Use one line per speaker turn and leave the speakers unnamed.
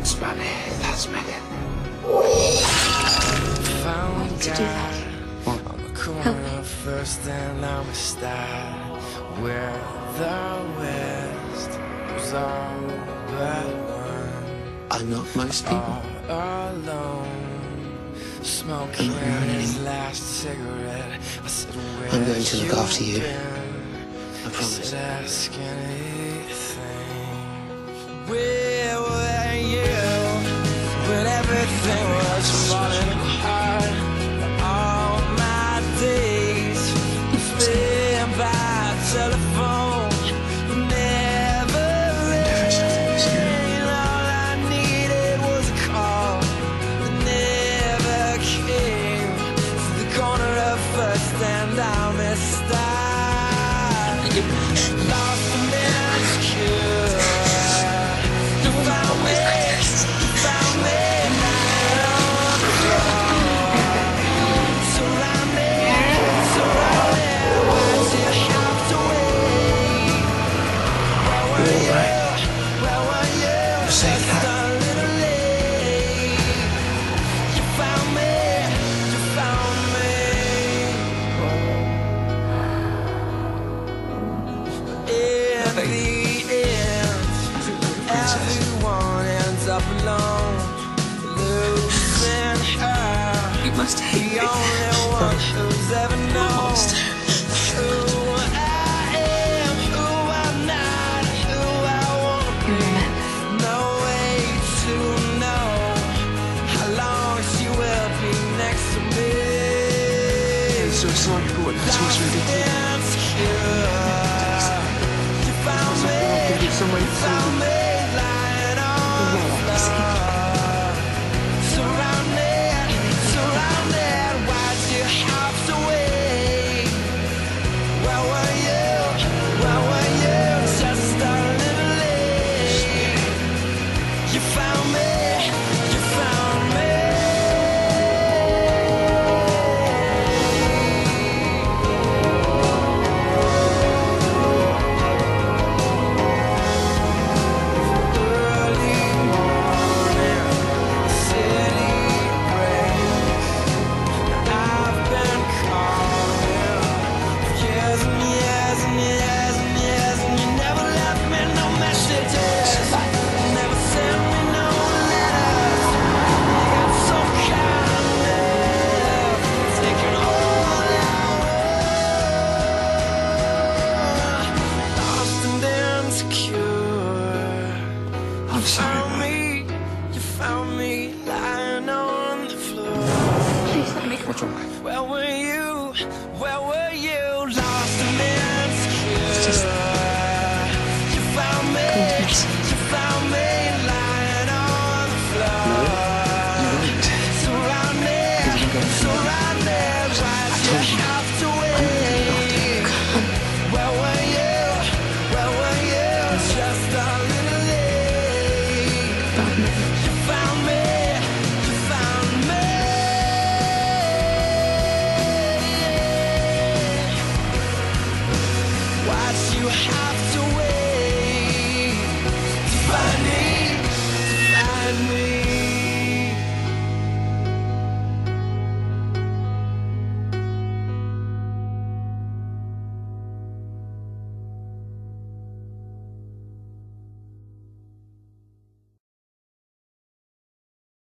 Spanish, that's Merlin.
Why did you do that?
What?
Help me.
First and I'm a star where the west was all but one.
I'm not most people.
All alone, smoking
I'm not
his
anymore.
last cigarette. I said, where
I'm going to look after you.
I
promise.
Ask anything. Where were you when everything was falling apart? All my days spent by telephone, never rain. All I needed was a call that never came. To the corner of First and I missed out. Lost and insecure. You found me, you found me lying on the floor. Surrounded, why'd you have to wait? Where were you?
Safe
Just
now.
a little late. You found me, you found me. In the end, everyone ends up alone, losing her.
You must hate
The
me.
only one who's ever known who I am, who I'm not, who I wanna be. No way to know how long she will be next to me.
So sorry, but that's what's ridiculous.
You found me, you found me lying on the floor. Surrounded, why'd you have to wait? Where were you? Just a little late. You found me, you found me. Early morning, city breaks. I've been calling for years and years and years and years, and you never left me no messages. Never sent me no letters. You got so kind of taking all I was, lost and insecure.
I'm sorry.
You found me lying on the floor.
Please let me go.
What's wrong?
Where were you? Where were you? Lost and insecure.
Just-
You found me.
Couldn't miss.
You found me lying on the floor.
You won't.
Surrounded, why'd you
told you.
have to wait? Where were you? Where were you? Just a little late. You found me. You found me. Why'd you have to